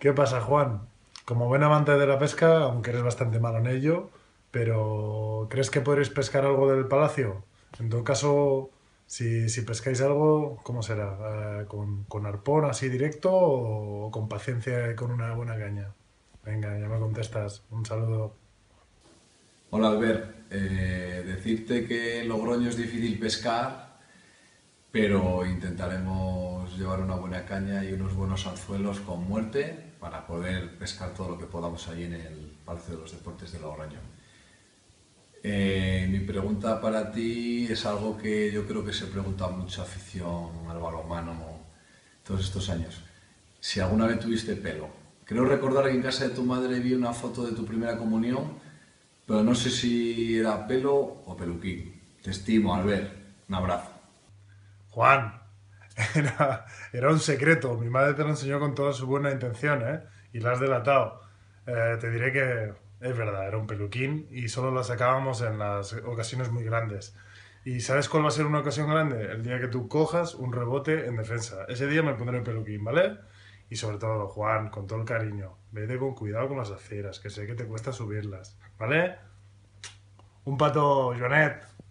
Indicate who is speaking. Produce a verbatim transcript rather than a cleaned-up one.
Speaker 1: ¿Qué pasa, Juan? Como buen amante de la pesca, aunque eres bastante malo en ello, pero ¿crees que podréis pescar algo del palacio? En todo caso, si, si pescáis algo, ¿cómo será? Eh, ¿con, con arpón así directo o con paciencia y con una buena caña? Venga, ya me contestas. Un saludo.
Speaker 2: Hola Albert, Eh, decirte que Logroño es difícil pescar, pero intentaremos llevar una buena caña y unos buenos anzuelos con muerte para poder pescar todo lo que podamos allí en el Palacio de los Deportes de Logroño. Eh, mi pregunta para ti es algo que yo creo que se pregunta mucha afición al balonmano todos estos años. Si alguna vez tuviste pelo. Creo recordar que en casa de tu madre vi una foto de tu primera comunión, pero no sé si era pelo o peluquín. Te estimo, Albert. Un abrazo.
Speaker 1: Juan, era, era un secreto. Mi madre te lo enseñó con toda su buena intención, ¿eh? Y la has delatado. Eh, te diré que es verdad, era un peluquín y solo la sacábamos en las ocasiones muy grandes. ¿Y sabes cuál va a ser una ocasión grande? El día que tú cojas un rebote en defensa. Ese día me pondré el peluquín, ¿vale? Y sobre todo, Juan, con todo el cariño, vete con cuidado con las aceras, que sé que te cuesta subirlas, ¿vale? Un pato, Joanet.